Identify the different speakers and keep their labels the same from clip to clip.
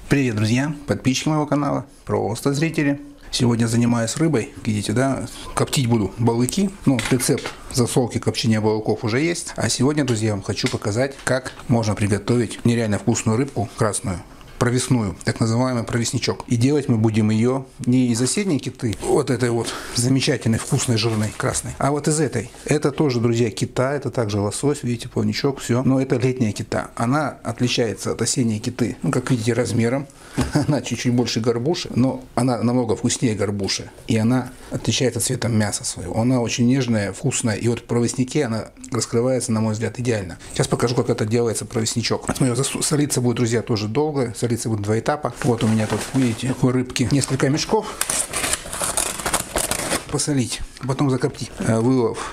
Speaker 1: Привет, друзья, подписчики моего канала, просто зрители. Сегодня занимаюсь рыбой, видите, да, коптить буду балыки. Ну, рецепт засолки копчения балыков уже есть. А сегодня, друзья, я вам хочу показать, как можно приготовить нереально вкусную рыбку красную, провесную, так называемый провеснячок. И делать мы будем ее не из осенней киты, вот этой вот замечательной, вкусной, жирной, красной, а вот из этой. Это тоже, друзья, кита, это также лосось, видите, плавничок, все. Но это летняя кита. Она отличается от осенней киты, ну, как видите, размером. Она чуть-чуть больше горбуши, но она намного вкуснее горбуши. И она отличается цветом мяса своего. Она очень нежная, вкусная. И вот в провесняке она раскрывается, на мой взгляд, идеально. Сейчас покажу, как это делается провеснячок. Смотрю, солиться будет, друзья, тоже долго. Солиться будет 2 этапа. Вот у меня тут, видите, рыбки. Несколько мешков. Посолить. Потом закоптить. Вылов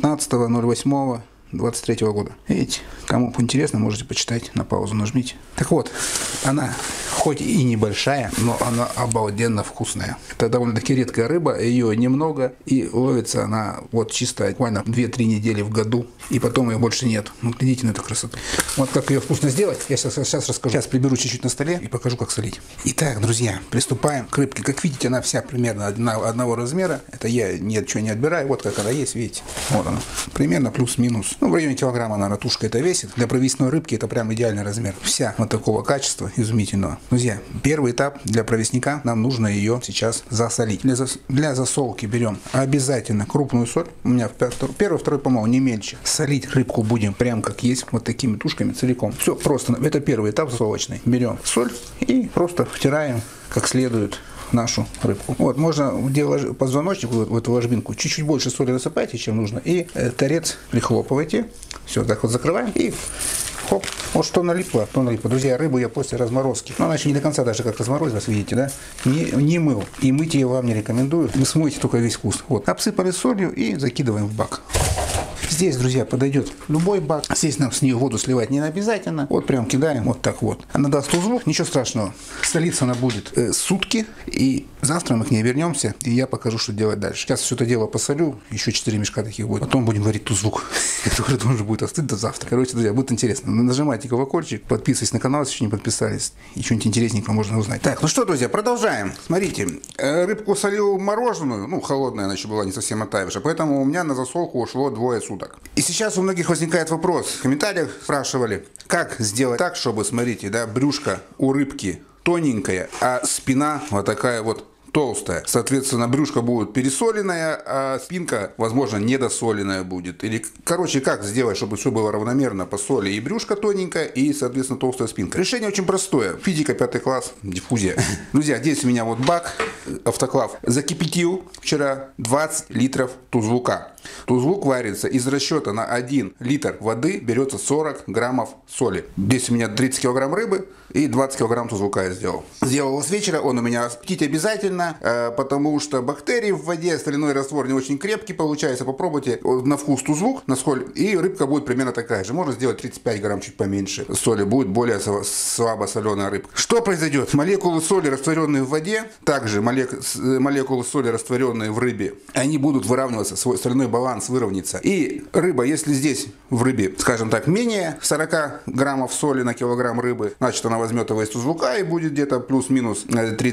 Speaker 1: 19.08.23 года. Видите, кому интересно, можете почитать, на паузу нажмите. Так вот, она хоть и небольшая, но она обалденно вкусная. Это довольно-таки редкая рыба, ее немного, и ловится она вот чисто буквально 2-3 недели в году, и потом ее больше нет. Ну, глядите на эту красоту. Вот как ее вкусно сделать, я сейчас расскажу. Сейчас приберу чуть-чуть на столе и покажу, как солить. Итак, друзья, приступаем к рыбке. Как видите, она вся примерно одного размера. Это я ничего не отбираю, вот как она есть, видите. Вот она, примерно плюс-минус. Ну, в районе килограмма, наверное, тушка это весит. Для провесной рыбки это прям идеальный размер. Вся вот такого качества изумительного. Друзья, первый этап для провесняка, нам нужно ее сейчас засолить. Для засолки берем обязательно крупную соль. У меня первый, второй, по-моему, не мельче. Солить рыбку будем прям как есть, вот такими тушками целиком. Все просто. Это первый этап засолочный. Берем соль и просто втираем как следует нашу рыбку. Вот, можно в позвоночник, в эту ложбинку, чуть-чуть больше соли насыпайте, чем нужно, и торец прихлопывайте. Все, так вот закрываем и хоп. Вот что налипло, то налипло. Друзья, рыбу я после разморозки, но она еще не до конца даже как разморозилась, видите, да, не мыл. И мыть ее вам не рекомендую. Вы смоете только весь вкус. Вот, обсыпали солью и закидываем в бак. Здесь, друзья, подойдет любой бак. Здесь нам с нее воду сливать не обязательно. Вот прям кидаем вот так вот. Она даст узлов, ничего страшного. Солиться она будет сутки. И завтра мы к ней вернемся. И я покажу, что делать дальше. Сейчас все это дело посолю. Еще 4 мешка таких будет. Потом будем варить тузлук, который тоже будет остыть до завтра. Короче, друзья, будет интересно. Нажимайте колокольчик, подписывайтесь на канал, если еще не подписались. И что-нибудь интересненького можно узнать. Так, ну что, друзья, продолжаем. Смотрите, рыбку солил мороженую. Ну, холодная она еще была, не совсем оттаившая. Поэтому у меня на засолку ушло 2 суток. И сейчас у многих возникает вопрос, в комментариях спрашивали, как сделать так, чтобы, смотрите, да, брюшко у рыбки тоненькое, а спина вот такая вот толстая. Соответственно, брюшко будет пересоленное, а спинка, возможно, недосоленная будет. Или, короче, как сделать, чтобы все было равномерно по соли. И брюшко тоненькое, и, соответственно, толстая спинка. Решение очень простое. Физика 5 класс, диффузия. Друзья, здесь у меня вот бак, автоклав. Закипятил вчера 20 литров тузлука. Тузлук варится из расчета на 1 литр воды, берется 40 граммов соли. Здесь у меня 30 килограмм рыбы и 20 килограмм тузлука я сделал. Сделал его с вечера, он у меня пить обязательно, потому что бактерии в воде, соляной раствор не очень крепкий получается. Попробуйте на вкус тузлук, на соль, и рыбка будет примерно такая же. Можно сделать 35 грамм, чуть поменьше соли, будет более слабо соленая рыбка. Что произойдет? Молекулы соли, растворенные в воде, также молекулы соли, растворенные в рыбе, они будут выравниваться, свой соляной баланс выровняется. И рыба, если здесь в рыбе, скажем так, менее 40 граммов соли на килограмм рыбы, значит она возьмет его из тузлука и будет где-то плюс-минус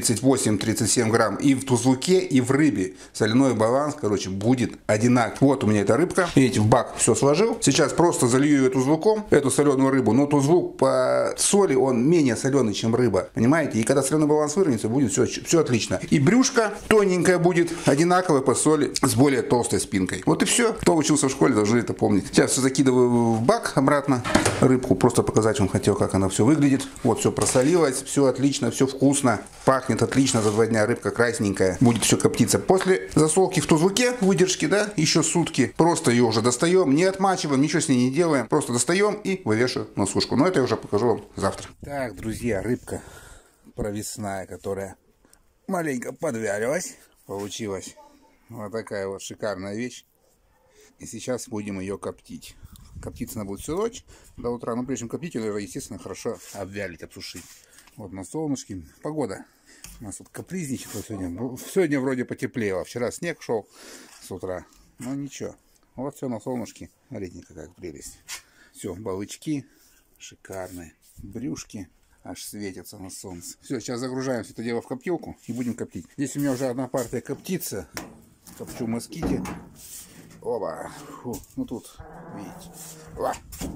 Speaker 1: 38-37 грамм. И в тузлуке, и в рыбе соляной баланс, короче, будет одинаковый. Вот у меня эта рыбка. Видите, в бак все сложил. Сейчас просто залью ее тузлуком, эту соленую рыбу. Но тузлук по соли, он менее соленый, чем рыба. Понимаете? И когда соляной баланс выровняется, будет все отлично. И брюшко тоненькое будет, одинаковое по соли, с более толстой спинкой. Вот и все. Кто учился в школе, должны это помнить. Сейчас все закидываю в бак обратно. Рыбку просто показать вам хотел, как она все выглядит. Вот все просолилось, все отлично, все вкусно. Пахнет отлично за 2 дня. Рыбка красненькая. Будет все коптиться. После засолки в тузлуке, выдержки, да, еще сутки. Просто ее уже достаем, не отмачиваем, ничего с ней не делаем. Просто достаем и вывешиваем на сушку. Но это я уже покажу вам завтра. Так, друзья, рыбка провесная, которая маленько подвялилась. Получилась вот такая вот шикарная вещь. И сейчас будем ее коптить. Коптиться она будет всю ночь до утра. Но прежде чем коптить, ее, естественно, хорошо обвялить, обсушить. Вот на солнышке. Погода у нас тут капризничает сегодня. Сегодня вроде потеплело. Вчера снег шел с утра. Но ничего. Вот все на солнышке. Смотрите, какая прелесть. Все, балычки шикарные. Брюшки Аж светится на солнце. Все, сейчас загружаем все это дело в коптилку и будем коптить. Здесь у меня уже одна партия коптится. Копчу в моските. Оба. Фу. Ну тут, видите. Оба.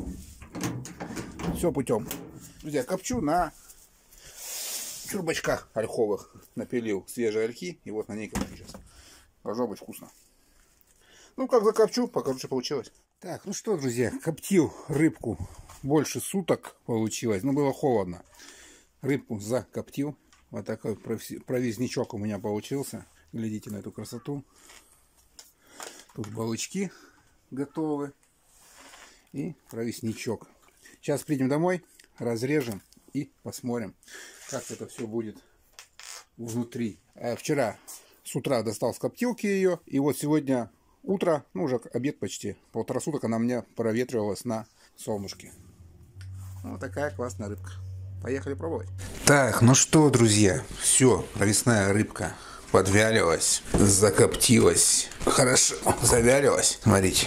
Speaker 1: Все путем. Друзья, копчу на чурбачках ольховых. Напилил свежие ольхи. И вот на ней копчу сейчас. Должно быть вкусно. Ну, как закопчу, покажу, что получилось. Так, ну что, друзья, коптил рыбку больше суток получилось. Но было холодно. Рыбку закоптил. Вот такой провизничок у меня получился. Глядите на эту красоту. Тут балычки готовы. И провизничок. Сейчас придем домой, разрежем и посмотрим, как это все будет внутри. Вчера с утра достал с коптилки ее. И вот сегодня утро, ну уже обед почти. 1,5 суток она у меня проветривалась на солнышке. Вот такая классная рыбка. Поехали пробовать. Так, ну что, друзья, все, провесная рыбка подвялилась, закоптилась, хорошо завялилась. Смотрите.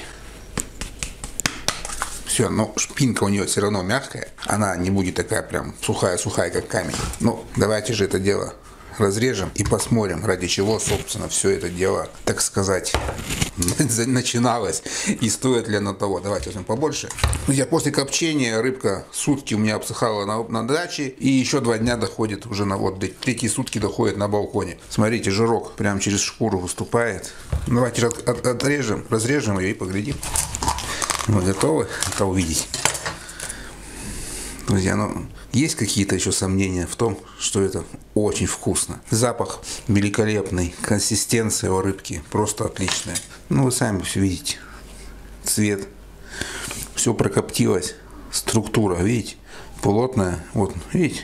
Speaker 1: Все, но шпинка у нее все равно мягкая. Она не будет такая прям сухая-сухая, как камень. Ну, давайте же это дело разрежем и посмотрим, ради чего, собственно, все это дело, так сказать, начиналось и стоит ли оно того. Давайте возьмем побольше. Друзья, после копчения рыбка сутки у меня обсыхала на даче, и еще 2 дня доходит уже на вот 3 сутки доходит на балконе. Смотрите, жирок прям через шкуру выступает. Давайте же отрежем, разрежем ее и поглядим. Вы готовы это увидеть? Друзья, ну, есть какие-то еще сомнения в том, что это очень вкусно. Запах великолепный, консистенция у рыбки просто отличная. Ну, вы сами все видите. Цвет. Все прокоптилось. Структура, видите? Плотная. Вот, видите?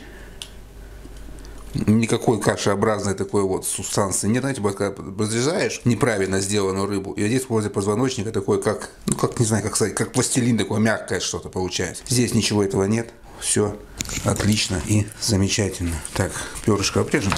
Speaker 1: Никакой кашеобразной такой вот субстанции нет. Знаете, когда разрезаешь неправильно сделанную рыбу, и здесь возле позвоночника такой, как, ну, как, не знаю, как сказать, как пластилин, такое мягкое что-то получается. Здесь ничего этого нет. Все отлично и замечательно. Так, перышко обрежем.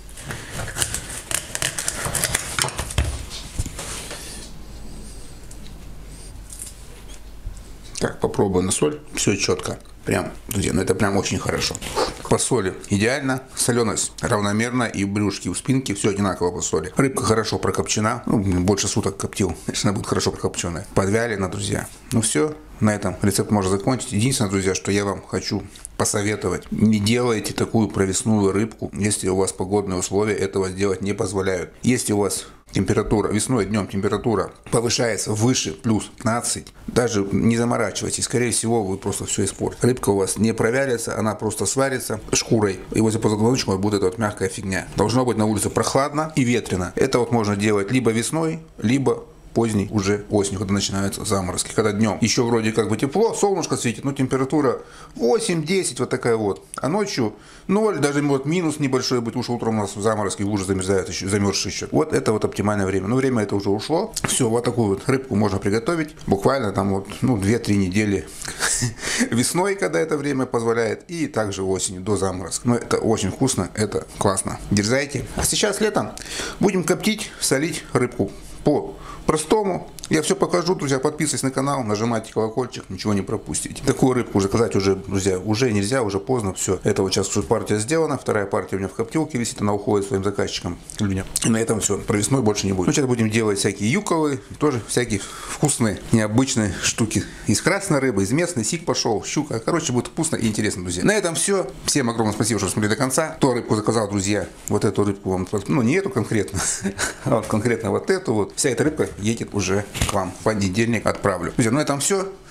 Speaker 1: Так, попробуем на соль. Все четко. Прям, друзья, ну это прям очень хорошо. По соли идеально. Соленость равномерно. И в брюшке, и в спинке все одинаково по соли. Рыбка хорошо прокопчена. Ну, больше суток коптил. Значит, она будет хорошо прокопченная. Подвялена, друзья. Ну все. На этом рецепт можно закончить. Единственное, друзья, что я вам хочу посоветовать. Не делайте такую провесную рыбку, если у вас погодные условия этого сделать не позволяют. Если у вас температура, весной днем температура повышается выше плюс 15, даже не заморачивайтесь, скорее всего вы просто все испортите. Рыбка у вас не провялится, она просто сварится шкурой, и возле позвоночника будет эта вот мягкая фигня. Должно быть на улице прохладно и ветрено. Это вот можно делать либо весной, либо поздней уже осенью, когда начинаются заморозки. Когда днем еще вроде как бы тепло, солнышко светит, но температура 8-10, вот такая вот. А ночью 0, даже вот минус небольшой быть, уж утром у нас заморозки уже замерзают, еще, замерзшие еще. Вот это вот оптимальное время. Но время это уже ушло. Все, вот такую вот рыбку можно приготовить. Буквально там вот, ну, 2-3 недели весной, когда это время позволяет, и также осенью до заморозка. Но это очень вкусно, это классно. Дерзайте. А сейчас летом будем коптить, солить рыбку по простому. Я все покажу, друзья. Подписывайтесь на канал, нажимайте колокольчик, ничего не пропустите. Такую рыбку заказать уже, друзья, уже нельзя, уже поздно. Все, это вот сейчас уже партия сделана. Вторая партия у меня в коптилке висит, она уходит своим заказчикам. И на этом все, провесной больше не будет. Ну, сейчас будем делать всякие юковые, тоже всякие вкусные, необычные штуки. Из красной рыбы, из местной, сик пошел, щука. Короче, будет вкусно и интересно, друзья. На этом все. Всем огромное спасибо, что смотрели до конца. Кто рыбку заказал, друзья, вот эту рыбку вам, ну, не эту конкретно, а вот конкретно вот эту вот. Вся эта рыбка едет уже к вам. В понедельник отправлю. Друзья, на этом все.